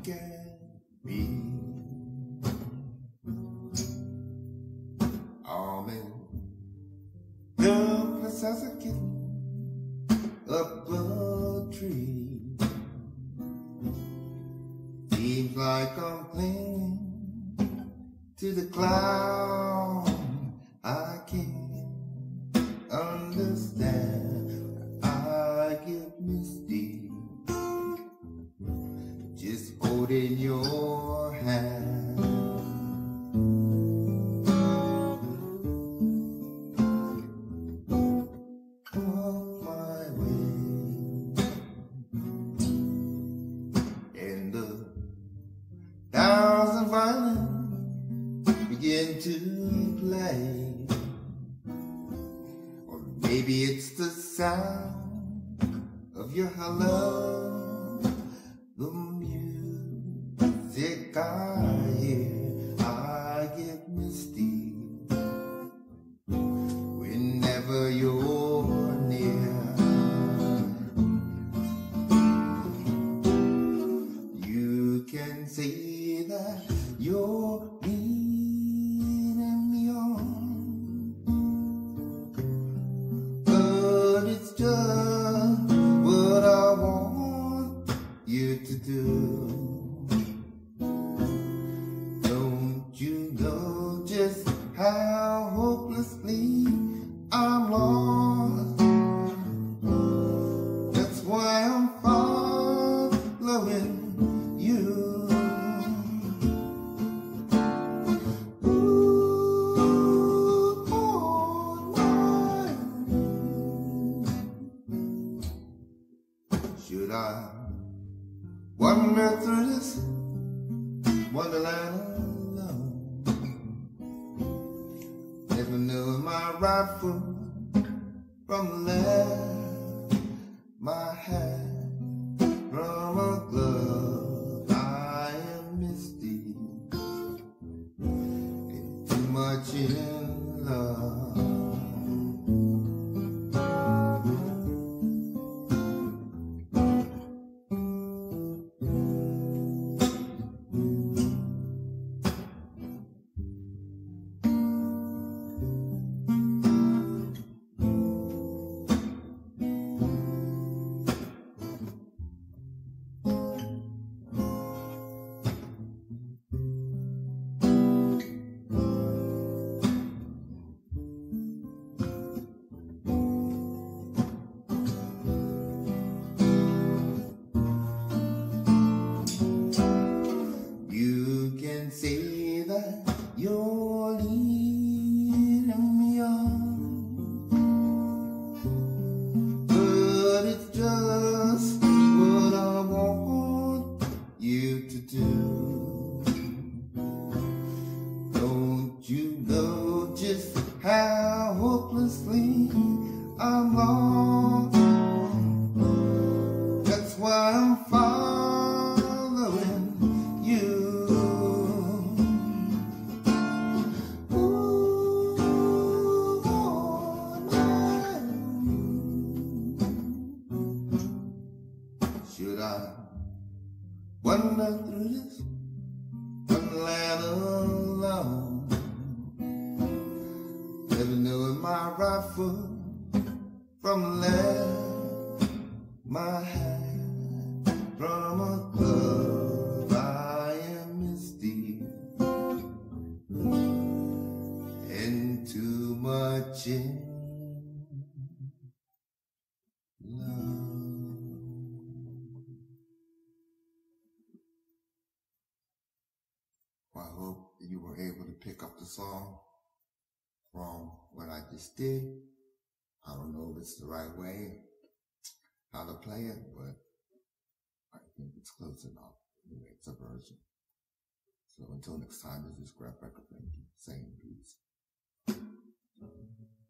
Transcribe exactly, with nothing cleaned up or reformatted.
look at me. I'm in helpless as a kitten up a tree. Seems like I'm clinging to the cloud. I can't understand. I get misty just holding your hand. On my way, and the thousand violins begin to play. Or maybe it's the sound of your hello, the music I hear. I get misty whenever you're near. You can say that you're leading me on, but it's just what I want you to do. Don't you know just how hopelessly I'm lost? That's why I'm following you. Ooh, on my own. Should I wander through this wonderland alone? Never know my right foot from the left, my hand from a glove. I am misty and too much in love. You can say that you're leading me on, but it's just what I want you to do. Don't you know just how hopelessly I'm lost? That's why I'm following you. Ooh, on my own. Should I wander through this wonderland alone? Never knowing my right foot from the left, my hand from a glove. I am misty and too much in love. Well, I hope that you were able to pick up the song from what I just did. I don't know if it's the right way, how to play it, but I think it's close enough. Anyway, it's a version. So until next time, this is Grab Record. Thank you. Saying peace.